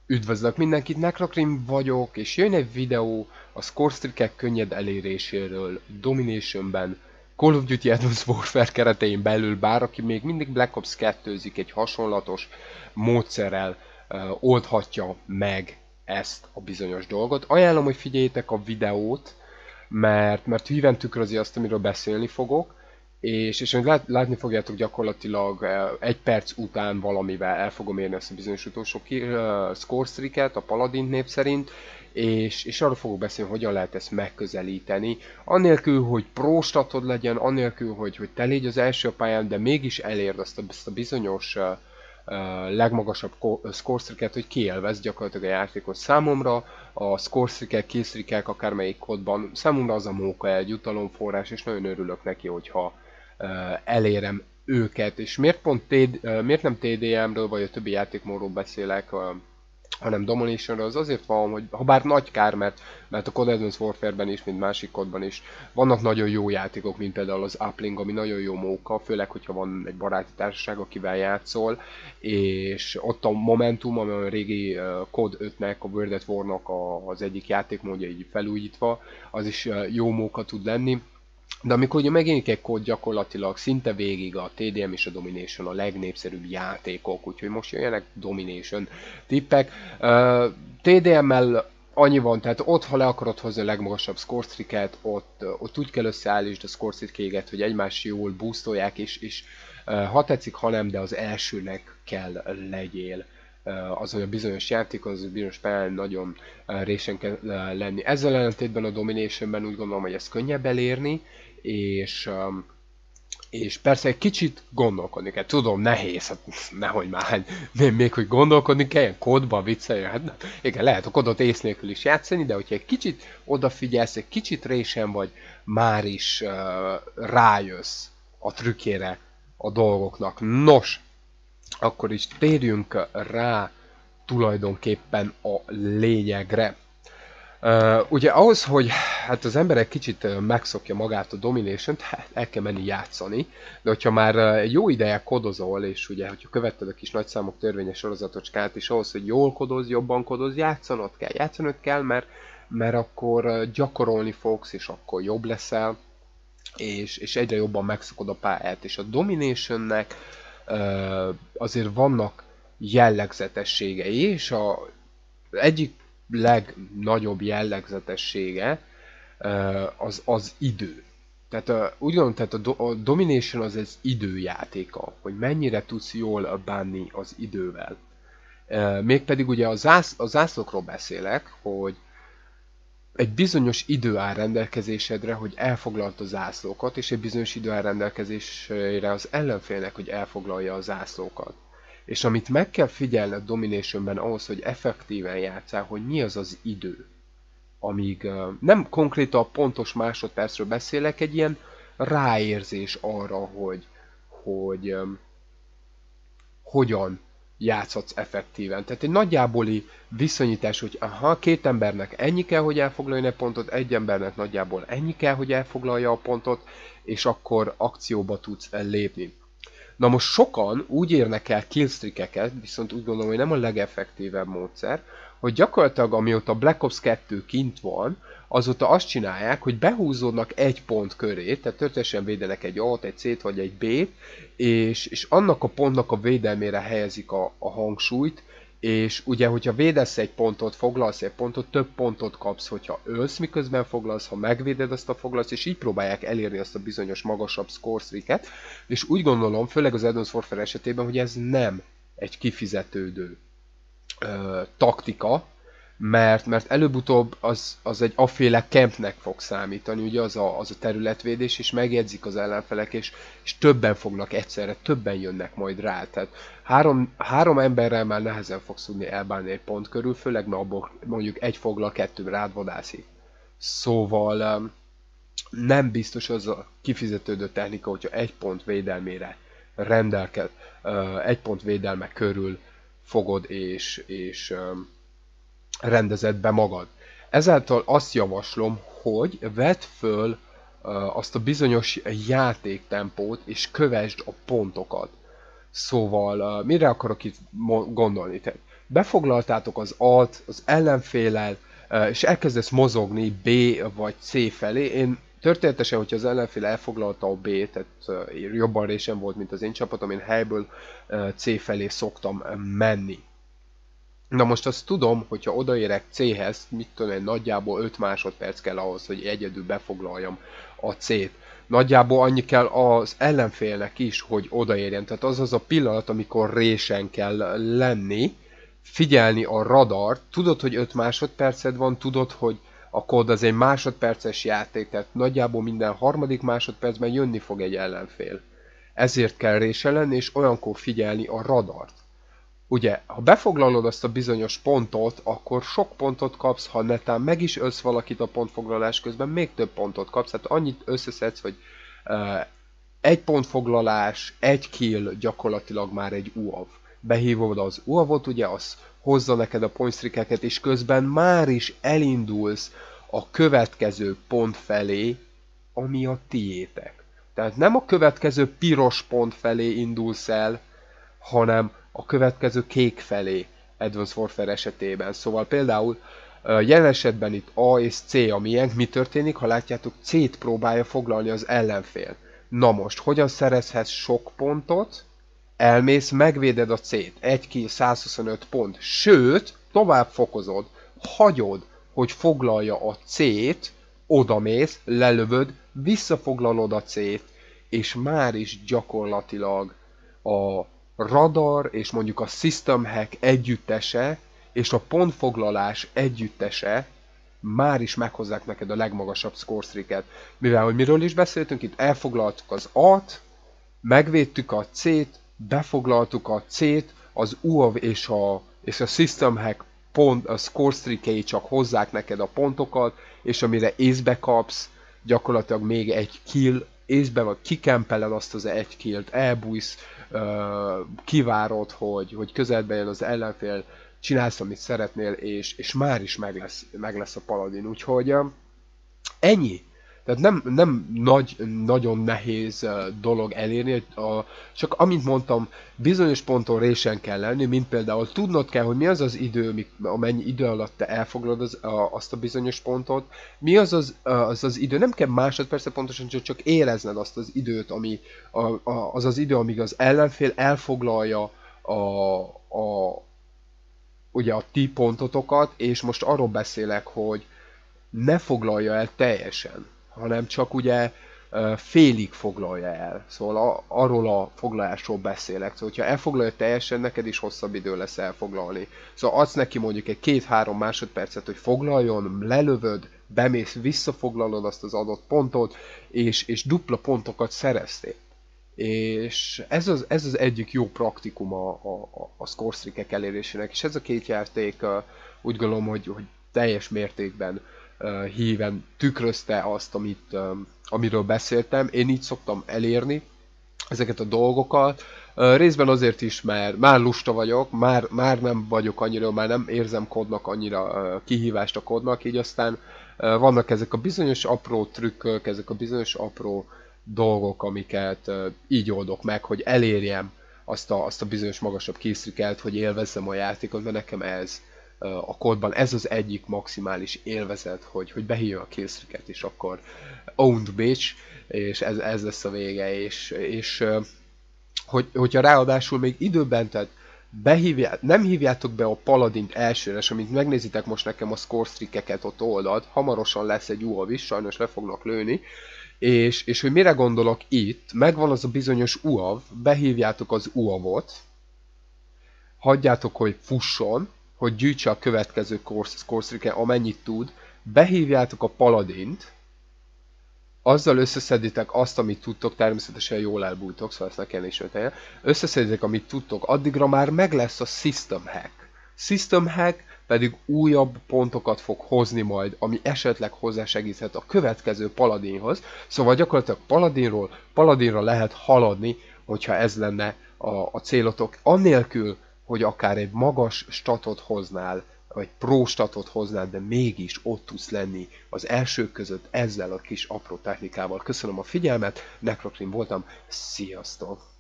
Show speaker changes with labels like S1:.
S1: Üdvözlök mindenkit, Necrokrim vagyok, és jön egy videó a scorestreakek könnyed eléréséről Dominationben, Call of Duty Advanced Warfare keretein belül, bár aki még mindig Black Ops 2-zik, egy hasonlatos módszerrel oldhatja meg ezt a bizonyos dolgot. Ajánlom, hogy figyeljétek a videót, mert híven tükrözi azt, amiről beszélni fogok, és látni fogjátok gyakorlatilag egy perc után valamivel el fogom érni ezt a bizonyos utolsó score streaket, a Paladin név szerint, és arról fogok beszélni, hogyan lehet ezt megközelíteni, anélkül, hogy pro statod legyen, anélkül, hogy te légy az első a pályán, de mégis elérd azt a bizonyos legmagasabb score streaket, hogy kielvez gyakorlatilag a játékot. Számomra a score streakek, kill streakek akármelyik kódban, számomra az a móka egy jutalomforrás, és nagyon örülök neki, hogyha elérem őket. És miért nem TDM-ről vagy a többi játékmódról beszélek, hanem Dominationről, az azért van, hogy ha bár nagy kár, mert a COD Advanced Warfare-ben is, mint másik kodban is vannak nagyon jó játékok, mint például az Uplink, ami nagyon jó móka, főleg, hogyha van egy baráti társaság, akivel játszol, és ott a Momentum, ami a régi COD 5-nek, a World at War-nak az egyik játékmódja így felújítva, az is jó móka tud lenni. De amikor ugye megjelenik egy kód, gyakorlatilag szinte végig a TDM és a Domination a legnépszerűbb játékok, úgyhogy most jöjjenek Domination tippek. TDM-mel annyi van, tehát ott, ha le akarod hozni a legmagasabb score streaket, ott úgy kell összeállítsd a score streakéget, hogy egymás jól boostolják, és ha tetszik, ha nem, de az elsőnek kell legyél. Az, hogy a bizonyos játék, az a bizonyos pályán nagyon résen kell lenni. Ezzel ellentétben a Dominationben úgy gondolom, hogy ezt könnyebb elérni, és persze egy kicsit gondolkodni kell. Tudom, nehéz, hát nehogy már, még hogy gondolkodni kell, ilyen kódba vicceljen, hát igen, lehet a kódot ész nélkül is játszani, de hogyha egy kicsit odafigyelsz, egy kicsit résen vagy, már is rájössz a trükkére a dolgoknak. Nos, akkor is térjünk rá tulajdonképpen a lényegre. Ugye ahhoz, hogy hát az ember egy kicsit megszokja magát a Domination-t, hát el kell menni játszani, de hogyha már jó ideje kodozol, és ugye, hogyha követted a kis nagyszámok törvényes sorozatocskát, és ahhoz, hogy jól kodoz, jobban kodoz, játszanod kell, mert akkor gyakorolni fogsz, és akkor jobb leszel, és egyre jobban megszokod a pályát, és a Dominationnek azért vannak jellegzetességei, és egyik legnagyobb jellegzetessége az idő. Tehát úgy gondolom, tehát a Domination az időjátéka, hogy mennyire tudsz jól bánni az idővel. Mégpedig ugye a zászlókról beszélek, hogy egy bizonyos idő áll rendelkezésedre, hogy elfoglalt a zászlókat, és egy bizonyos idő áll rendelkezésre az ellenfélnek, hogy elfoglalja a zászlókat. És amit meg kell figyelned Dominationben ahhoz, hogy effektíven játszál, hogy mi az az idő. Amíg nem konkrétan pontos másodpercről beszélek, egy ilyen ráérzés arra, hogy hogyan játszhatsz effektíven. Tehát egy nagyjáboli viszonyítás, hogy aha, két embernek ennyi kell, hogy elfoglaljon egy pontot, egy embernek nagyjából ennyi kell, hogy elfoglalja a pontot, és akkor akcióba tudsz lépni. Na most sokan úgy érnek el killstreakeket, viszont úgy gondolom, hogy nem a legeffektívebb módszer, hogy gyakorlatilag amióta Black Ops 2 kint van, azóta azt csinálják, hogy behúzódnak egy pont köré, tehát történetesen védenek egy A-t, egy C-t vagy egy B-t, és annak a pontnak a védelmére helyezik a hangsúlyt, és ugye, hogyha védesz egy pontot, foglalsz egy pontot, több pontot kapsz, hogyha ölsz, miközben foglalsz, ha megvéded azt a foglalsz, és így próbálják elérni azt a bizonyos magasabb score streaket, és úgy gondolom, főleg az Advanced Warfare esetében, hogy ez nem egy kifizetődő taktika, mert előbb-utóbb az egy aféle campnek fog számítani, ugye az a területvédés, és megjegyzik az ellenfelek, és többen fognak egyszerre, többen jönnek majd rá. Tehát három emberrel már nehezen fogsz tudni elbánni egy pont körül, főleg mert abból mondjuk egy foglal, kettő rád vadászik. Szóval nem biztos az a kifizetődő technika, hogyha egy pont védelmére rendelkez, egy pont védelme körül fogod és rendezed be magad. Ezáltal azt javaslom, hogy vedd föl azt a bizonyos játéktempót, és kövesd a pontokat. Szóval, mire akarok itt gondolni? Tehát befoglaltátok az A-t az ellenféllel, és elkezdesz mozogni B vagy C felé. Én történetesen, hogyha az ellenfél elfoglalta a B, tehát jobban résen volt, mint az én csapatom, én helyből C felé szoktam menni. Na most azt tudom, hogyha odaérek C-hez, mit tudom én, nagyjából 5 másodperc kell ahhoz, hogy egyedül befoglaljam a C-t. Nagyjából annyi kell az ellenfélnek is, hogy odaérjen. Tehát az az a pillanat, amikor résen kell lenni, figyelni a radart, tudod, hogy 5 másodperced van, tudod, hogy a kód az egy másodperces játék, tehát nagyjából minden harmadik másodpercben jönni fog egy ellenfél. Ezért kell résen lenni, és olyankor figyelni a radart. Ugye, ha befoglalod azt a bizonyos pontot, akkor sok pontot kapsz, ha netán meg is ölsz valakit a pontfoglalás közben, még több pontot kapsz. Hát annyit összeszedsz, hogy egy pontfoglalás, egy kill gyakorlatilag már egy UAV. Behívod az UAV-ot, ugye, az hozza neked a pointstreakeket, és közben már is elindulsz a következő pont felé, ami a tiétek. Tehát nem a következő piros pont felé indulsz el, hanem a következő kék felé Advanced Warfare esetében. Szóval például jelen esetben itt A és C a miénk, mi történik, ha látjátok, C-t próbálja foglalni az ellenfél. Na most, hogyan szerezhetsz sok pontot? Elmész, megvéded a C-t, 1 kill, 125 pont, sőt, tovább fokozod, hagyod, hogy foglalja a C-t, odamész, lelövöd, visszafoglalod a C-t, és már is gyakorlatilag a radar és mondjuk a system hack együttese és a pontfoglalás együttese már is meghozzák neked a legmagasabb score streaket. Mivel, hogy miről is beszéltünk, itt elfoglaltuk az A-t, megvédtük a C-t, befoglaltuk a C-t, az UAV és a system hack pont, a score streakei csak hozzák neked a pontokat, és amire észbe kapsz, gyakorlatilag még egy kill, észbe vagy kikempeled azt az egy killt, elbújsz, kivárod, hogy közelbe jön az ellenfél, csinálsz, amit szeretnél, és már is meg lesz a paladin. Úgyhogy ennyi. Tehát nem nagyon nehéz dolog elérni, csak amint mondtam, bizonyos ponton résen kell lenni, mint például tudnod kell, hogy mi az az idő, amennyi idő alatt te elfoglalod azt a bizonyos pontot, mi az idő, nem kell másodperce pontosan, csak érezned azt az időt, ami az az idő, amíg az ellenfél elfoglalja ugye a ti pontotokat, és most arról beszélek, hogy ne foglalja el teljesen, hanem csak ugye félig foglalja el. Szóval arról a foglalásról beszélek. Szóval, hogyha elfoglalja teljesen, neked is hosszabb idő lesz elfoglalni. Szóval adsz neki mondjuk egy 2-3 másodpercet, hogy foglaljon, lelövöd, bemész, visszafoglalod azt az adott pontot, és dupla pontokat szereztél. És ez az egyik jó praktikum a score streakek elérésének, és ez a két játék úgy gondolom, hogy teljes mértékben híven tükrözte azt, amiről beszéltem. Én így szoktam elérni ezeket a dolgokat. Részben azért is, mert már lusta vagyok, már nem vagyok annyira, már nem érzem kodnak annyira kihívást a kodnak, így aztán vannak ezek a bizonyos apró trükkök, ezek a bizonyos apró dolgok, amiket így oldok meg, hogy elérjem azt a bizonyos magasabb killstreaket, hogy élvezzem a játékot, mert nekem ez a kódban ez az egyik maximális élvezet, hogy behívja a killstreaket, és akkor owned bitch, és ez lesz a vége, és hogyha ráadásul még időben, tehát nem hívjátok be a paladint elsőre, és amint megnézitek most nekem a score streakeket ott oldalt, hamarosan lesz egy UAV is, sajnos le fognak lőni, és hogy mire gondolok itt, megvan az a bizonyos UAV, behívjátok az UAV-ot, hagyjátok, hogy fusson, hogy gyűjtse a következő score streaket, amennyit tud, behívjátok a paladint, azzal összeszeditek azt, amit tudtok, természetesen jól elbújtok, szóval ezt ne kell is ötelje, összeszeditek, amit tudtok, addigra már meg lesz a system hack. System hack pedig újabb pontokat fog hozni majd, ami esetleg hozzásegíthet a következő paladinhoz, szóval gyakorlatilag paladinra lehet haladni, hogyha ez lenne a célotok, annélkül, hogy akár egy magas statot hoznál, vagy pro statot hoznál, de mégis ott tudsz lenni az elsők között ezzel a kis apró technikával. Köszönöm a figyelmet, Necrocrim voltam, sziasztok!